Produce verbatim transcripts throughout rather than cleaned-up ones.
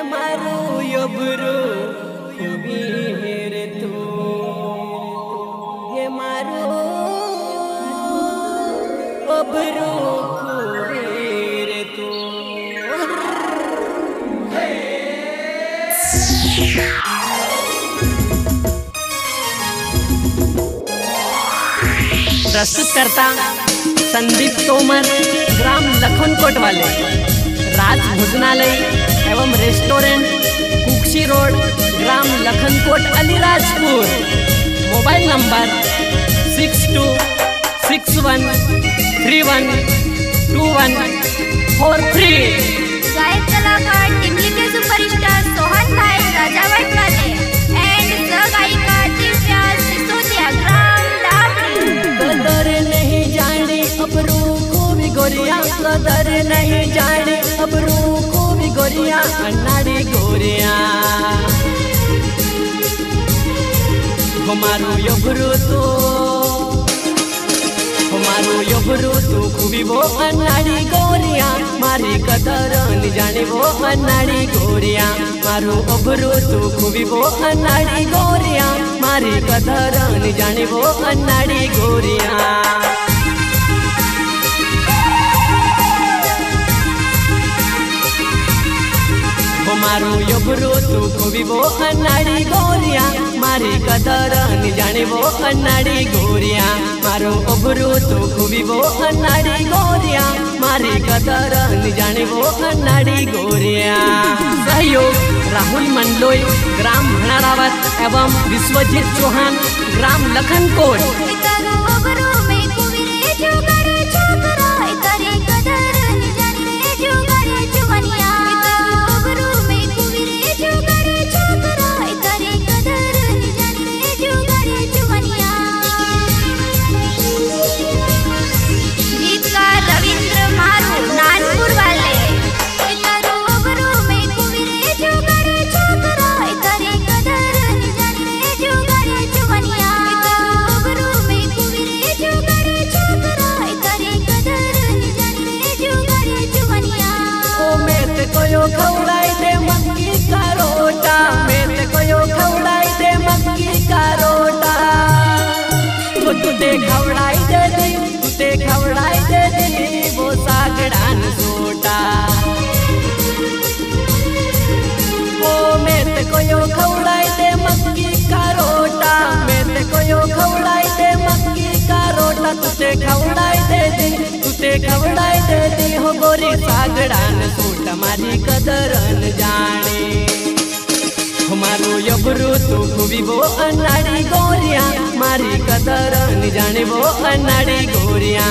मारू योबरू खूबी रे तू ये मारू योबरू खूबी रे तू। प्रस्तुत करता संदीप तोमर, ग्राम लखनकोट वाले, राज भोजनालय एवं रेस्टोरेंट, कुक्षी रोड, ग्राम Lakhankot, Alirajpur. Mobile number six two six one three one two one four three. गायक कलाकार टिमली के सुपरस्टार सोहन भाई राजावट वाले एंड सहगायिका दिव्या सिसोदिया, ग्राम डाबरी। कदर नहीं जाने अबरू को भी गोरिया, कदर नहीं जाने अबरू को भी गोरिया, अन्नाड़ी गोरिया हमारो योबरू तो हमारो योबरू तो खूबी वो अन्नाड़ी गोरिया, मारी कदर नहीं जाने वो अन्नाड़ी गोरिया, मारो ओबरू तो खूबी वो अन्नाड़ी गोरिया, मारी कदर नहीं जाने वो अन्नाड़ी गोरिया। मारू योबरू तू खूबी वो अन्नाड़ी गोरिया, मारी कदर नहीं जाने वो अन्नाड़ी गोरिया, मारो ओबरू तू खूबी वो अन्नाड़ी गोरिया, मारी कदर नहीं जाने वो अन्नाड़ी गोरिया। सहयोग राहुल मंडलोई, ग्राम भणारावत एवं विश्वजीत चौहान, ग्राम लखनकोट। कोयो खवड़ाई दे मक्की का रोटा, मैं कोयो खवड़ाई दे मक्की का रोटा, तो तुते खवड़ाई दे दी तुते खवड़ाई दे दी वो सागड़ान सोटा। ओ मैं कोयो खवड़ाई दे मक्की का रोटा, मैं कोयो खवड़ाई दे मक्की का रोटा, तुते खवड़ाई दे दी तुते खवड़ाई दे दी हो गोरी सागड़ान सोटा, मारी कदर न जाने हमारो योबरू तो खूबी वो अन्नाड़ी गोरिया, मारी कदर न जाने वो अन्नाड़ी गोरिया।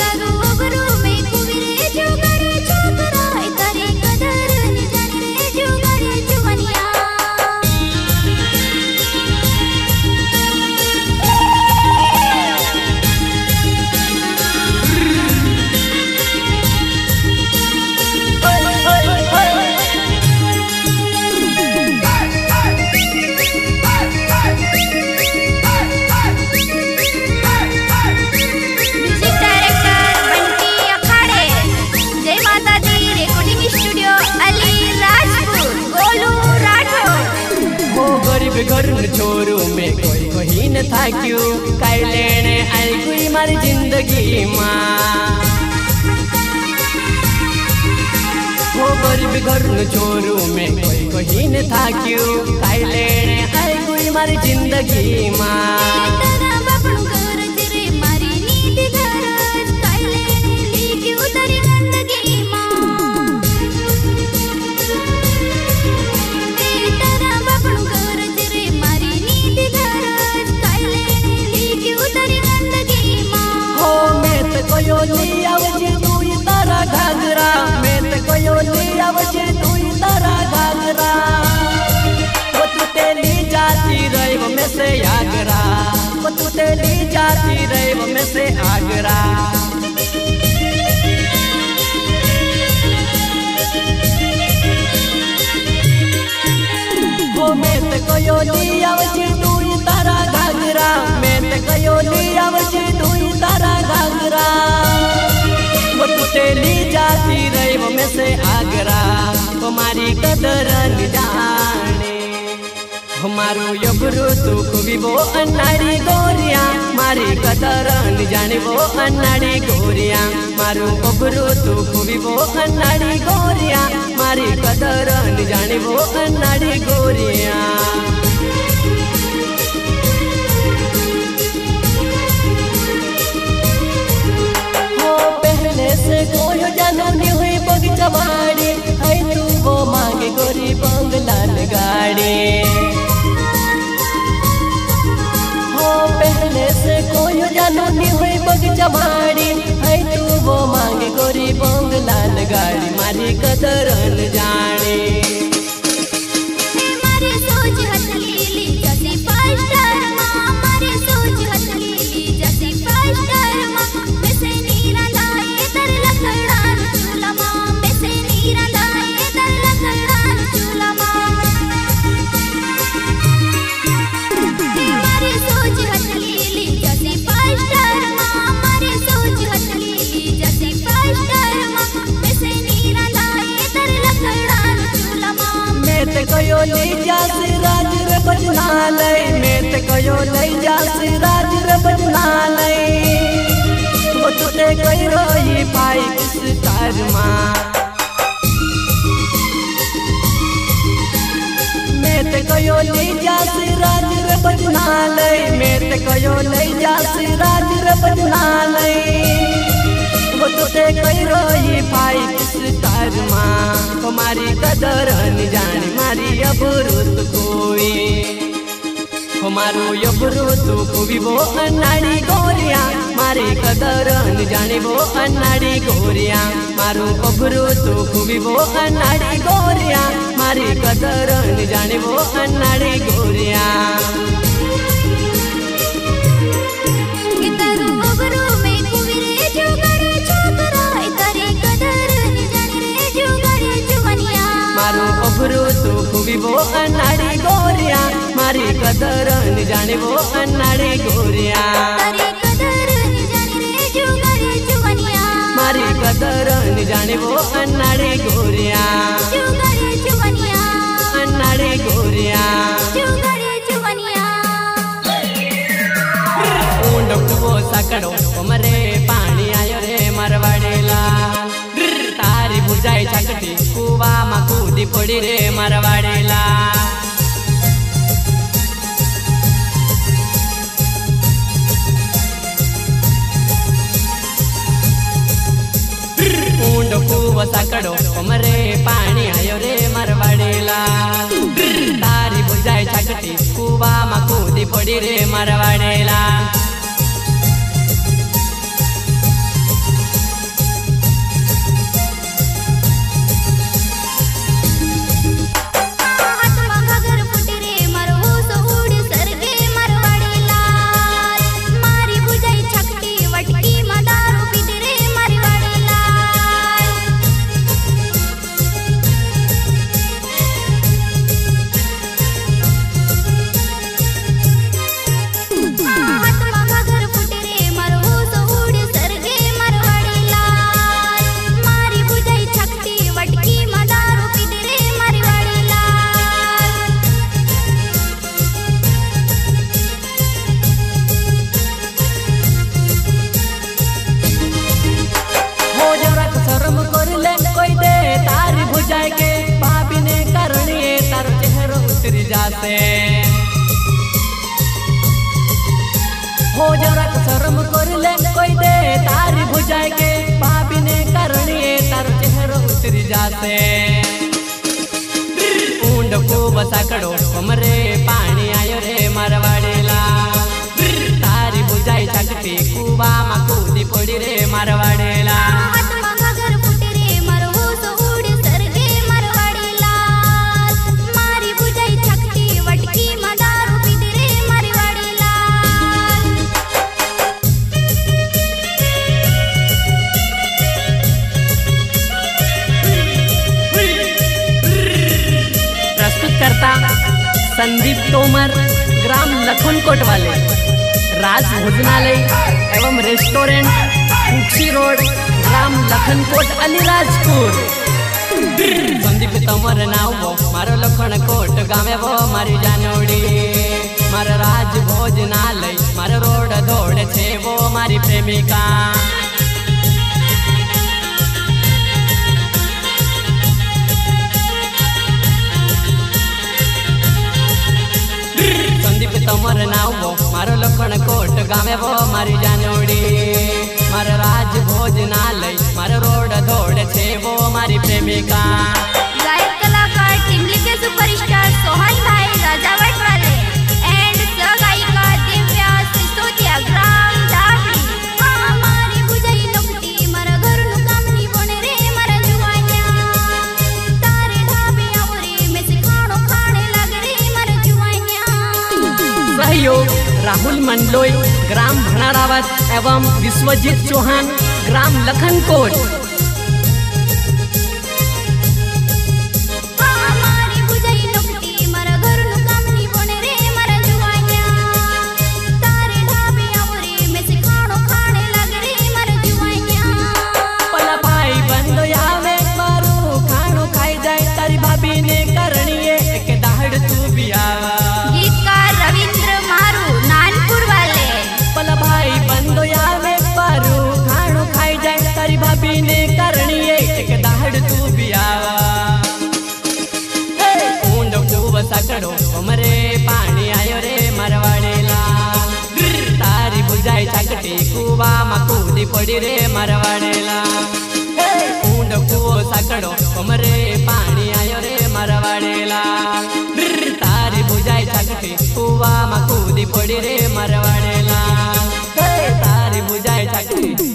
घर छोरू में कोई कोई न था क्यों, काई लेने आई कोई मारी जिंदगी माँ। वो गरीब घर छोरू में कोई कोई न था क्यों, काई लेने आई कोई मारी जिंदगी माँ। कोयो ली आवजे तू तारा घाघरा, मैं ते कोयो ली आवजे तू तारा घाघरा, वो तू तेली जाती रही वो में से आगरा, वो तू तेली जाती रही वो में से आगरा। वो मैं ते कोयो ली आवजे तू तारा घाघरा, मैं ते कोयो ली आवजे तू तारा घाघरा, वो तू तेली जाती रही वो में से आगरा, वो मारी मारी कदर न जाने। मारू यबरू तू खूबी वो अन्नाड़ी गोरिया मारी कदर न जाने वो अन्नाड़ी गोरिया मारू यबरू तू खूबी वो अन्नाड़ी गोरिया मारी कदर न जाने वो अन्नाड़ी गोरिया। से कोई जानो नहीं हुई बगीचा बाड़ी है तू वो मांगे गोरी बंगलान गाड़ी। हो पहले से कोई जानो नहीं हुई बगीचा बाड़ी है तू वो मांगे गोरी बंगलान गाड़ी मारी कदर न जाने। कयो ले जास राज रे बजनालय में ते कयो ले जास राज रे बजनालय वो तुते कई रोई पाई किस तारमा में ते कयो ले जास राज रे बजनालय में ते कयो ले जास राज रे बजनालय वो तुते कई रोई पाई किस तारमा मारी कदर न जाने मारी अबरूत कोई मारू यबरूत कोई वो अन्नाड़ी गोरिया मारी कदर न जाने वो अन्नाड़ी गोरिया मारू अबरूत कोई वो अन्नाड़ी गोरिया मारी कदर न जाने वो अन्नाड़ी गोरिया। मारू अबरू तू खूबी वो अन्नाड़ी गोरिया मारी कदर न जाने वो अन्नाड़ी गोरिया मारी कदर न जाने वो अन्नाड़ी गोरिया अन्नाड़ी गोरिया। ऊंड वो सकड़ो मरे पानी आयो रे मरवाड़ेला तारी बुझाई छकटी कुवा मा कूदी पड़ी रे मरवाड़ेला। ऊंड कुवा सकड़ो मरे पानी आयो रे मरवाड़ेला तारी बुझाई छकटी कुवा मा कूदी पड़ी रे मरवाड़ेला। हो जरा शर्म कर ले कोई दे तारी भुजाए के भाभी ने करनी तार चेहरा उतरी जाते। ऊंड को बसा कड़ो हमरे पानी आयो रे मरवाड़ेला तारी भुजाई छकटी कुवा मा कूदी पड़ी रे मरवाड़ेला। संदीप तोमर ग्राम लखनकोट वाले राज भोजनालय एवं रेस्टोरेंट कुक्षी रोड ग्राम लखनकोट अलीराजपुर। संदीप तमर नाव मारो लखन कोट गावे वो मारी जानोड़ी मार राज भोजनालय मार रोड दौड़े छे वो मारी प्रेमिका संदीप तमर नाव मारो लखन कोट गावे वो मारी जानोड़ी मार राज भोजनालय मार रोड दौड़े छे वो मारी प्रेमिका गायक कलाकार टिमली के सुपरस्टार सोहन भाई राजावट वाले एंड सहगायिका दिव्या सिसोदिया ग्राम दावड़ी हमारी बुझाई नकटी मारा घर नु काम नी बने रे मारा जुवानिया तारे ढाबे आवरे में से खाणो खाने लागे रे मारा जुवानिया। सहयोग राहुल मंडलोई ग्राम भणारावत एवं विश्वजीत चौहान ग्राम लखनकोट। भाभी ने करनी एक दाहड़ तू भी आवा ऊंड खूब सकड़ो हमरे पानी आयो रे मरवाड़ेला तारी बुझाई चकटी कुवा में कूदी पड़ी रे मरवाड़ेला ऊंड खूब सकड़ो हमरे पानी आयो रे मरवाड़ेला तारी बुझाई चकटी कुवा में कूदी पड़ी रे मरवाड़ेला तारी बुझाई चकटी